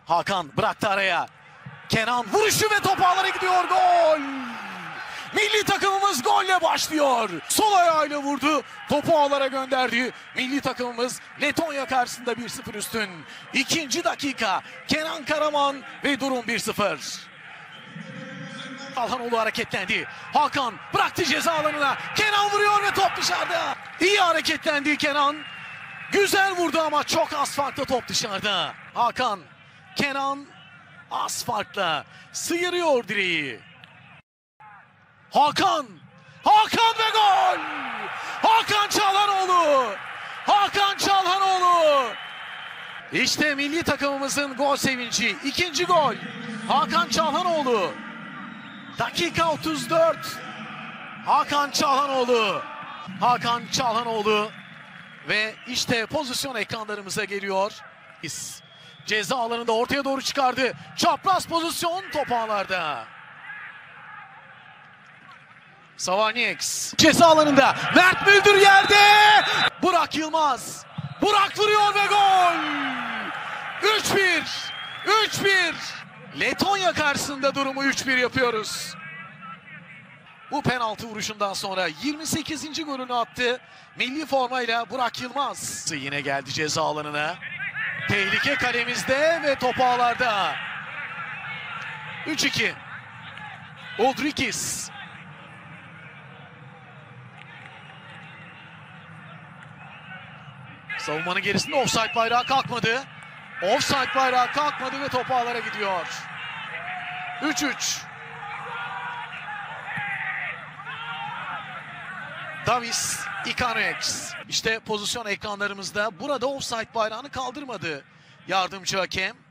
Hakan bıraktı araya. Kenan vuruşu ve top ağlara gidiyor. Gol! Milli takımımız golle başlıyor. Sol ayağıyla vurdu. Topu ağlara gönderdi. Milli takımımız Letonya karşısında 1-0 üstün. 2. dakika. Kenan Karaman ve durum 1-0. Çalhanoğlu hareketlendi. Hakan bıraktı ceza alanına. Kenan vuruyor ve top dışarıda. İyi hareketlendi Kenan. Güzel vurdu ama çok az farklı top dışarıda. Hakan, Kenan az farkla sıyırıyor direği. Hakan ve gol! Hakan Çalhanoğlu! Hakan Çalhanoğlu! İşte milli takımımızın gol sevinci. 2. gol. Hakan Çalhanoğlu. Dakika 34. Hakan Çalhanoğlu. Hakan Çalhanoğlu. Ve işte pozisyon ekranlarımıza geliyor. Ceza alanında ortaya doğru çıkardı. Çapraz pozisyon, top ağlarda. Savanieks ceza alanında. Mert Müldür yerde. Burak Yılmaz. Burak vuruyor ve gol. 3-1. 3-1. Letonya karşısında durumu 3-1 yapıyoruz. Bu penaltı vuruşundan sonra 28. golünü attı. Milli formayla Burak Yılmaz. Yine geldi ceza alanına. Tehlike kalemizde ve top ağlarda. 3-2. Uldrikis. Savunmanın gerisinde offside bayrağı kalkmadı. Offside bayrağı kalkmadı ve top ağlara gidiyor. 3-3. Davis Ikanueks. İşte pozisyon ekranlarımızda. Burada offside bayrağını kaldırmadı yardımcı hakem.